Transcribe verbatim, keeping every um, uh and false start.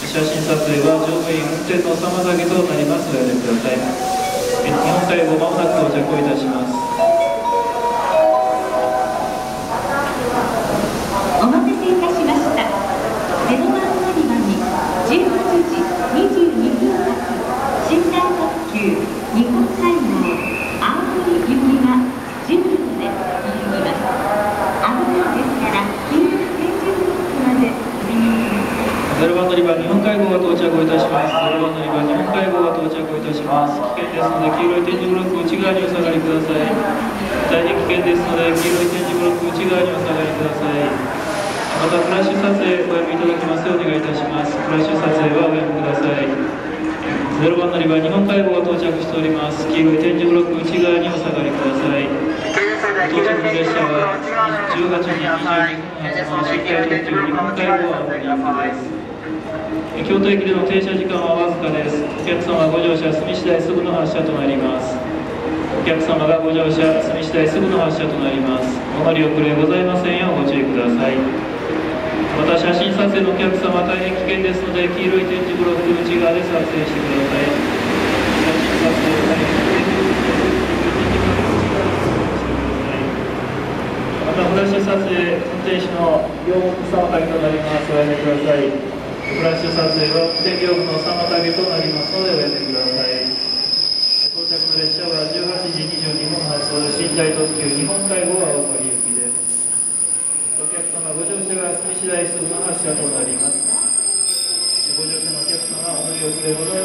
写真撮影は乗務員運転の妨げとなります。おやめください。日本海後まもなく到着をいたします。 お待たせいたしました。ゼロばん乗り場にじゅうはちじにじゅうにふん発寝台特急日本海号青森行きがじゅうびょうで入ります。危ないですから黄色い点字ブロックまでお願いします。 ゼロばん乗り場日本海号が到着をいたします。ゼロばん乗り場日本海号が到着をいたします。危険ですので黄色い点字ブロック内側にお下がりください。大変危険ですので黄色い点字ブロック内側にお下がりください。またフラッシュ撮影おやめいただきますようお願いいたします。フラッシュ撮影はおやめください。ゼロばん乗り場日本海号が到着しております。黄色い点字ブロック内側にお下がりください。到着の列車はじゅうはちじにじゅうにふん発の寝台特急日本海号青森行きです。京都駅での停車時間はわずかです。お客様ご乗車済み次第すぐの発車となります。お客様がご乗車済み次第すぐの発車となります。お乗り遅れございませんようご注意ください。また写真撮影のお客様大変危険ですので黄色い点字ブロック内側で撮影してください。写真撮影大変危険ですのでまたフラッシュ撮影運転手の業務妨げとなります。おやめください。フラッシュ撮影は運転業務の妨げとなりますのでおやめください。到着の列車はじゅうはちじにじゅうにふん発寝台特急日本海号青森行きです。お客様ご乗車が済み次第すぐの発車となります。ご乗車のお客様お乗り遅れございません。